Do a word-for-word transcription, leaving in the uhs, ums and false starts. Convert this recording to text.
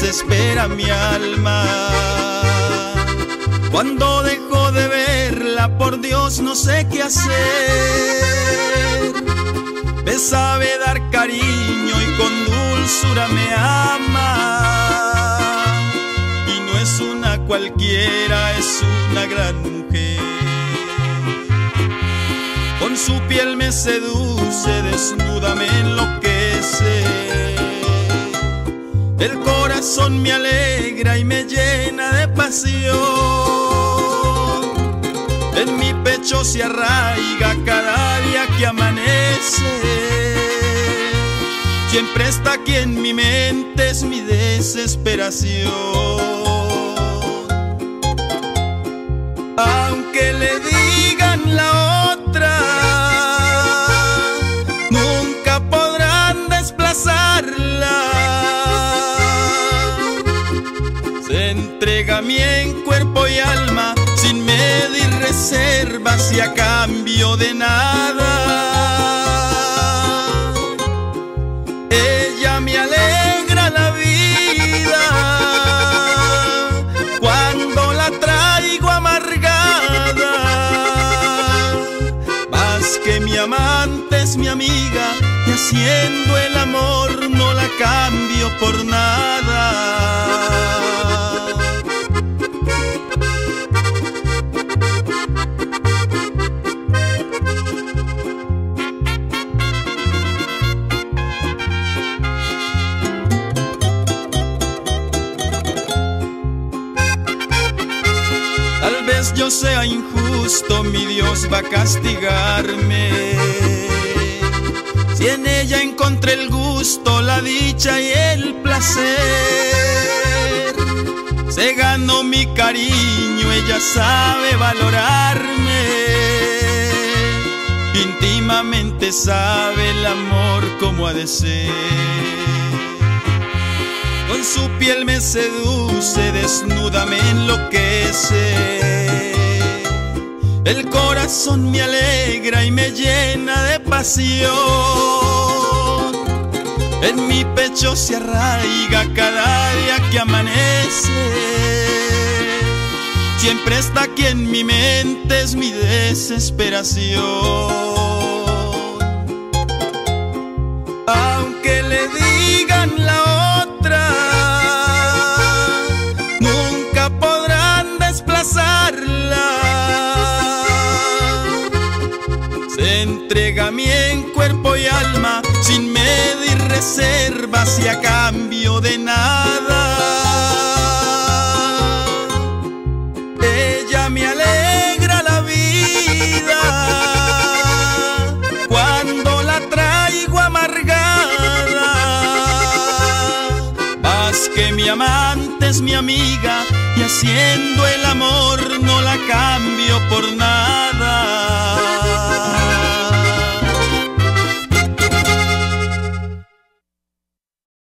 desespera mi alma. Cuando dejo de verla, por Dios no sé qué hacer. Me sabe dar cariño y con dulzura me ama. Y no es una cualquiera, es una gran mujer. Con su piel me seduce, desnuda me enloquece. El corazón me alegra y me llena de pasión. En mi pecho se arraiga cada día que amanece. Siempre está aquí en mi mente, es mi desesperación. Aunque le digan la otra, nunca podrán desplazarla. Se entrega a mí en cuerpo y alma, sin medir reservas y a cambio de nada. Ella me alegra la vida cuando la traigo amargada. Más que mi amante es mi amiga, y haciendo el amor no la cambio por nada. Tal vez yo sea injusto, mi Dios va a castigarme. Si en ella encontré el gusto, la dicha y el placer. Se ganó mi cariño, ella sabe valorarme. Íntimamente sabe el amor como ha de ser. Con su piel me seduce, desnuda me enloquece. El corazón me alegra y me llena de pasión. En mi pecho se arraiga cada día que amanece. Siempre está aquí en mi mente, es mi desesperación. Aunque le digan la otra, nunca podrán desplazarla. Se entrega a mí en cuerpo y alma, sin medir reservas y a cambio de nada. Ella me alegra la vida cuando la traigo amargada. Más que mi amante es mi amiga, y haciendo el amor no la cambio por nada.